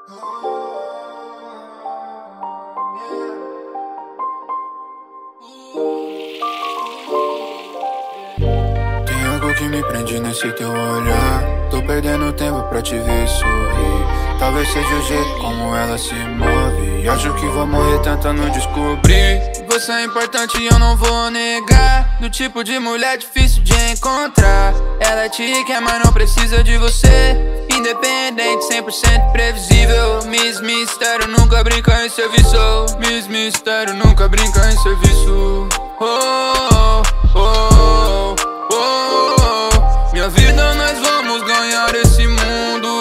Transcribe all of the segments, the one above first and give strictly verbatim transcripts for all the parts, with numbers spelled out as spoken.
Tem algo que me prende nesse teu olhar. Tô perdendo tempo pra te ver sorrir. Talvez seja o jeito como ela se move. E acho que vou morrer tentando descobrir. Você é importante e eu não vou negar. Do tipo de mulher difícil de encontrar. Ela te quer, mas não precisa de você. Independente, cem por cento previsível. Miss Mistério nunca brinca em serviço. Miss Mistério nunca brinca em serviço. Oh, oh, oh, oh, oh. Minha vida, nós vamos ganhar esse mundo,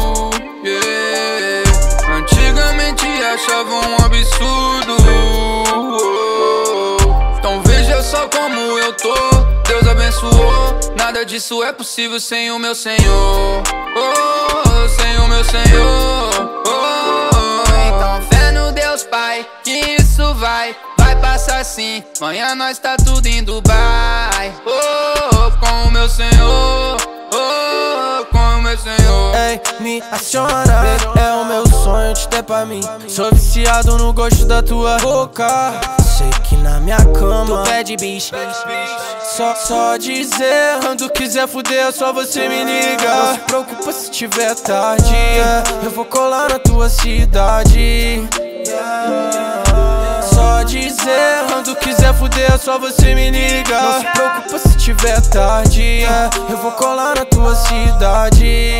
yeah. Antigamente achavam um absurdo, oh. Então veja só como eu tô. Deus abençoou. Nada disso é possível sem o meu Senhor, oh, sem o meu Senhor, oh. Então fé no Deus Pai, que isso vai Vai passar sim, amanhã nós tá tudo em Dubai, oh, com o meu Senhor, oh, com o meu Senhor. Ei, me aciona, é o meu sonho te ter pra mim. Sou viciado no gosto da tua boca. Sei que na minha cama tu pede bicho. Só, só dizer, quando quiser fuder, só você me liga. Não se preocupa se tiver tarde, eu vou colar na tua cidade. Só dizer, quando quiser fuder, só você me liga. Não se preocupa se tiver tarde, eu vou colar na tua cidade.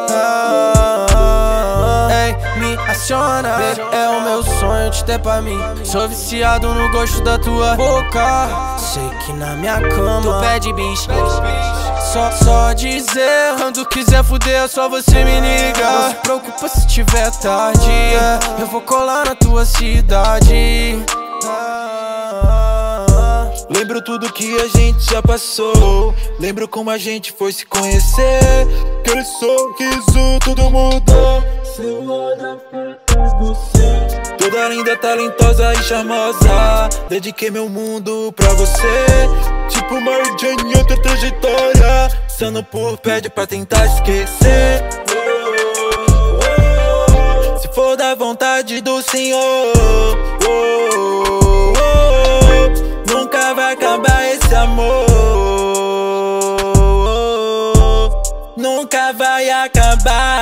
Ei, me aciona, é o meu sonho te ter pra mim. Sou viciado no gosto da tua boca. Sei que na minha cama tu pede bicho. Só, só dizer, quando quiser fuder, só você me liga. Não se preocupa se tiver tarde, eu vou colar na tua cidade. Lembro tudo que a gente já passou. Lembro como a gente foi se conhecer. Aquele sorriso, tudo mudou. Seu olhar foi você. Toda linda, talentosa e charmosa. Dediquei meu mundo pra você. Tipo Mary Jane em outra trajetória. Passando por pede pra tentar esquecer. Oh, oh, oh. Se for da vontade do Senhor, oh, oh, oh. Nunca vai acabar esse amor, nunca vai acabar.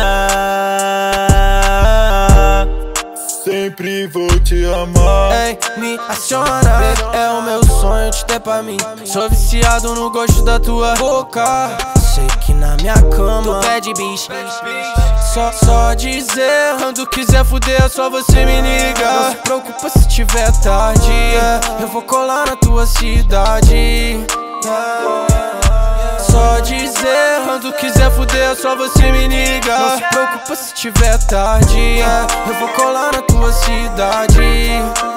Sempre vou te amar. Ei, me aciona, é o meu sonho te ter pra mim. Sou viciado no gosto da tua boca. Sei que na minha cama tu pede bicho. Só, só dizer, quando quiser fuder, só você me liga. Não se preocupa se tiver tarde, eu vou colar na tua cidade. Só dizer, quando quiser fuder, só você me liga. Não se preocupa se tiver tarde, eu vou colar na tua cidade.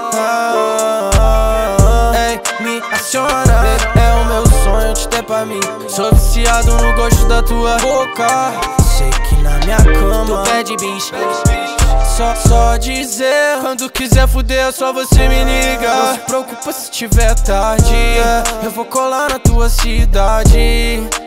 Ei, me aciona, é o meu sonho te ter pra mim. Sou viciado no gosto da tua boca. Sei que na minha cama tu pede bicho. Só, só dizer, quando quiser fuder, só você me liga. Não se preocupa se tiver tarde, eu vou colar na tua cidade.